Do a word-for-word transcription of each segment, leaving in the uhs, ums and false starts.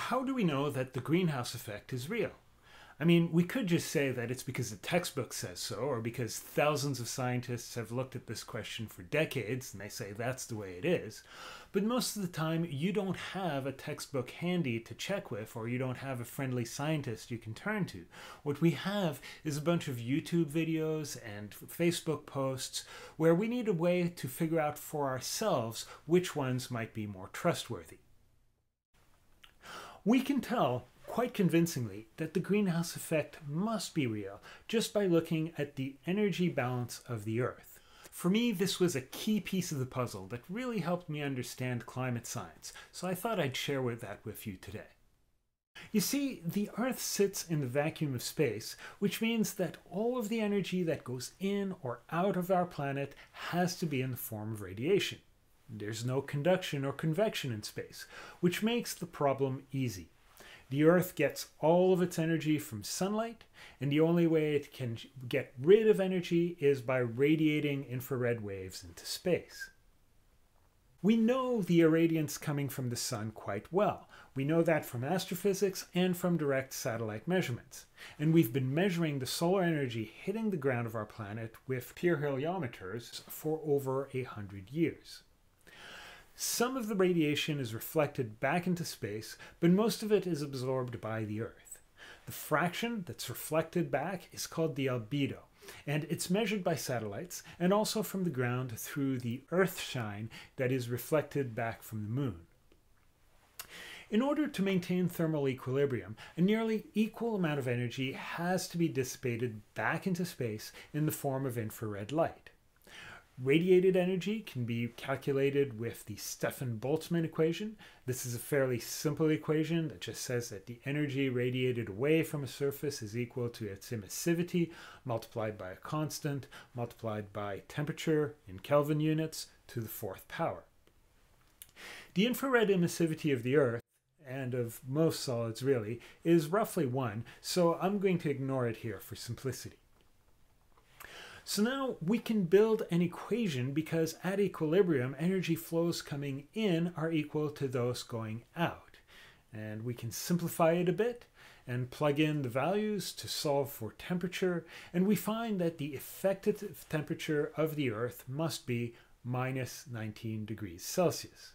how do we know that the greenhouse effect is real? I mean, we could just say that it's because the textbook says so, or because thousands of scientists have looked at this question for decades and they say that's the way it is. But most of the time, you don't have a textbook handy to check with, or you don't have a friendly scientist you can turn to. What we have is a bunch of YouTube videos and Facebook posts where we need a way to figure out for ourselves which ones might be more trustworthy. We can tell quite convincingly that the greenhouse effect must be real just by looking at the energy balance of the Earth. For me, this was a key piece of the puzzle that really helped me understand climate science, so I thought I'd share with that with you today. You see, the Earth sits in the vacuum of space, which means that all of the energy that goes in or out of our planet has to be in the form of radiation. There's no conduction or convection in space, which makes the problem easy. The Earth gets all of its energy from sunlight, and the only way it can get rid of energy is by radiating infrared waves into space. We know the irradiance coming from the sun quite well. We know that from astrophysics and from direct satellite measurements. And we've been measuring the solar energy hitting the ground of our planet with pyrheliometers for over a hundred years. Some of the radiation is reflected back into space, but most of it is absorbed by the Earth. The fraction that's reflected back is called the albedo, and it's measured by satellites and also from the ground through the Earthshine that is reflected back from the moon. In order to maintain thermal equilibrium, a nearly equal amount of energy has to be dissipated back into space in the form of infrared light. Radiated energy can be calculated with the Stefan-Boltzmann Equation. This is a fairly simple equation that just says that the energy radiated away from a surface is equal to its emissivity multiplied by a constant multiplied by temperature in Kelvin units to the fourth power. The infrared emissivity of the Earth, and of most solids really, is roughly one, so I'm going to ignore it here for simplicity. So now we can build an equation because at equilibrium, energy flows coming in are equal to those going out. And we can simplify it a bit and plug in the values to solve for temperature, and we find that the effective temperature of the Earth must be minus nineteen degrees Celsius.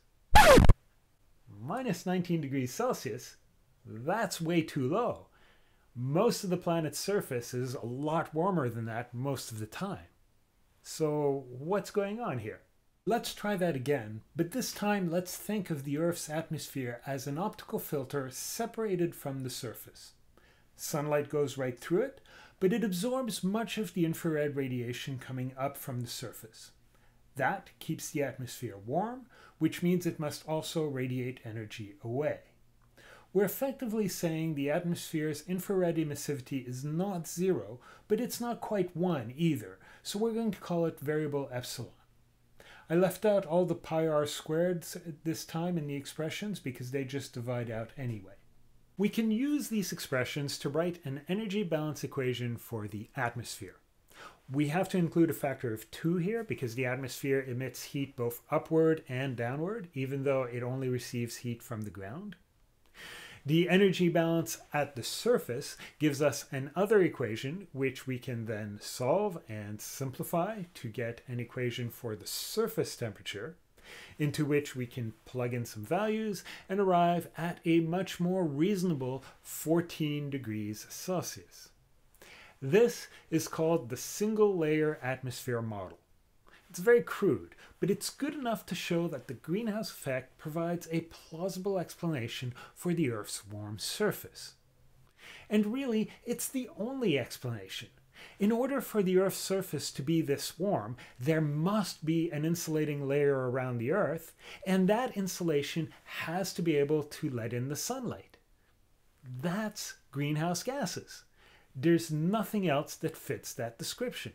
Minus nineteen degrees Celsius? That's way too low. Most of the planet's surface is a lot warmer than that most of the time. So what's going on here? Let's try that again, but this time let's think of the Earth's atmosphere as an optical filter separated from the surface. Sunlight goes right through it, but it absorbs much of the infrared radiation coming up from the surface. That keeps the atmosphere warm, which means it must also radiate energy away. We're effectively saying the atmosphere's infrared emissivity is not zero, but it's not quite one either, so we're going to call it variable epsilon. I left out all the pi r squareds this time in the expressions because they just divide out anyway. We can use these expressions to write an energy balance equation for the atmosphere. We have to include a factor of two here because the atmosphere emits heat both upward and downward, even though it only receives heat from the ground. The energy balance at the surface gives us another equation, which we can then solve and simplify to get an equation for the surface temperature, into which we can plug in some values and arrive at a much more reasonable fourteen degrees Celsius. This is called the single layer atmosphere model. It's very crude, but it's good enough to show that the greenhouse effect provides a plausible explanation for the Earth's warm surface. And really, it's the only explanation. In order for the Earth's surface to be this warm, there must be an insulating layer around the Earth, and that insulation has to be able to let in the sunlight. That's greenhouse gases. There's nothing else that fits that description.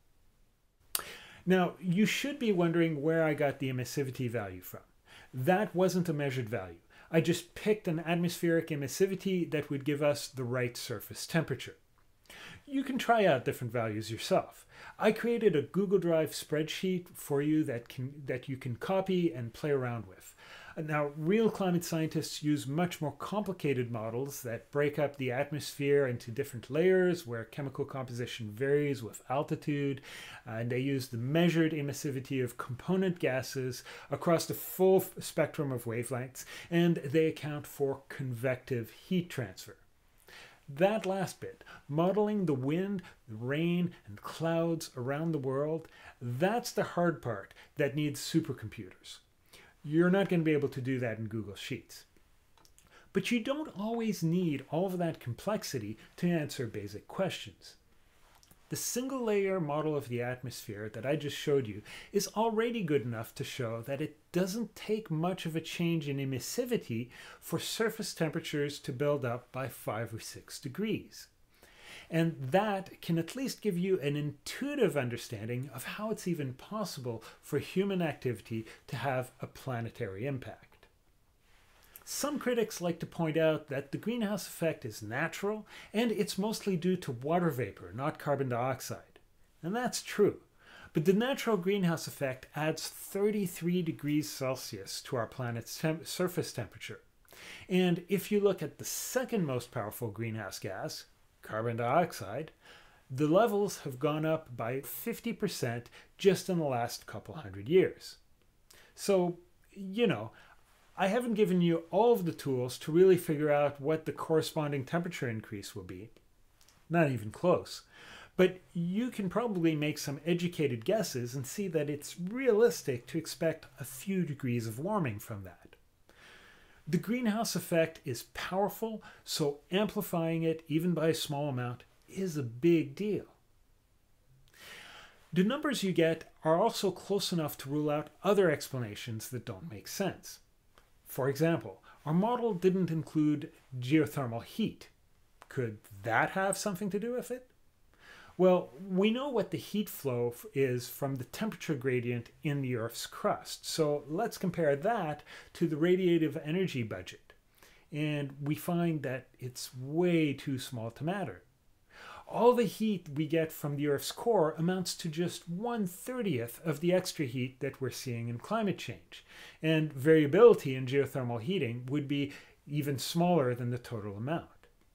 Now, you should be wondering where I got the emissivity value from. That wasn't a measured value. I just picked an atmospheric emissivity that would give us the right surface temperature. You can try out different values yourself. I created a Google Drive spreadsheet for you that can that you can copy and play around with. Now, real climate scientists use much more complicated models that break up the atmosphere into different layers where chemical composition varies with altitude, and they use the measured emissivity of component gases across the full spectrum of wavelengths, and they account for convective heat transfer. That last bit, modeling the wind, the rain, and clouds around the world, that's the hard part that needs supercomputers. You're not going to be able to do that in Google Sheets. But you don't always need all of that complexity to answer basic questions. The single layer model of the atmosphere that I just showed you is already good enough to show that it doesn't take much of a change in emissivity for surface temperatures to build up by five or six degrees. And that can at least give you an intuitive understanding of how it's even possible for human activity to have a planetary impact. Some critics like to point out that the greenhouse effect is natural and it's mostly due to water vapor, not carbon dioxide. And that's true. But the natural greenhouse effect adds thirty-three degrees Celsius to our planet's temp- surface temperature. And if you look at the second most powerful greenhouse gas, carbon dioxide, the levels have gone up by fifty percent just in the last couple hundred years. So, you know, I haven't given you all of the tools to really figure out what the corresponding temperature increase will be. Not even close. But you can probably make some educated guesses and see that it's realistic to expect a few degrees of warming from that. The greenhouse effect is powerful, so amplifying it, even by a small amount, is a big deal. The numbers you get are also close enough to rule out other explanations that don't make sense. For example, our model didn't include geothermal heat. Could that have something to do with it? Well, we know what the heat flow is from the temperature gradient in the Earth's crust. So let's compare that to the radiative energy budget. And we find that it's way too small to matter. All the heat we get from the Earth's core amounts to just one thirtieth of the extra heat that we're seeing in climate change. And variability in geothermal heating would be even smaller than the total amount.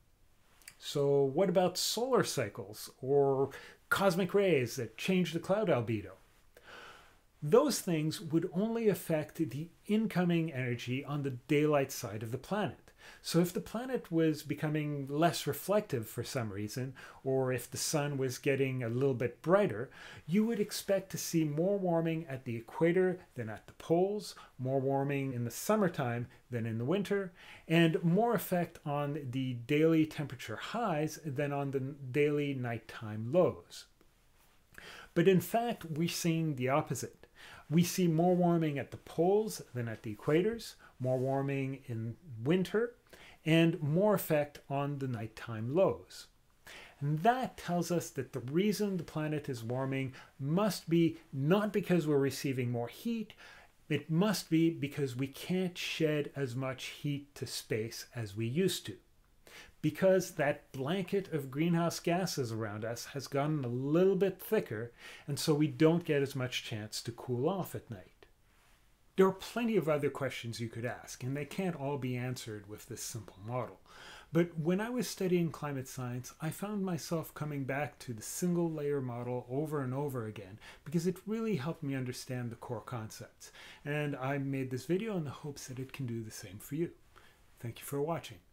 So what about solar cycles or cosmic rays that change the cloud albedo? Those things would only affect the incoming energy on the daylight side of the planet. So if the planet was becoming less reflective for some reason, or if the sun was getting a little bit brighter, you would expect to see more warming at the equator than at the poles, more warming in the summertime than in the winter, and more effect on the daily temperature highs than on the daily nighttime lows. But in fact, we're seeing the opposite. We see more warming at the poles than at the equators, more warming in winter, and more effect on the nighttime lows. And that tells us that the reason the planet is warming must be not because we're receiving more heat, it must be because we can't shed as much heat to space as we used to. Because that blanket of greenhouse gases around us has gotten a little bit thicker, and so we don't get as much chance to cool off at night. There are plenty of other questions you could ask, and they can't all be answered with this simple model. But when I was studying climate science, I found myself coming back to the single layer model over and over again because it really helped me understand the core concepts. And I made this video in the hopes that it can do the same for you. Thank you for watching.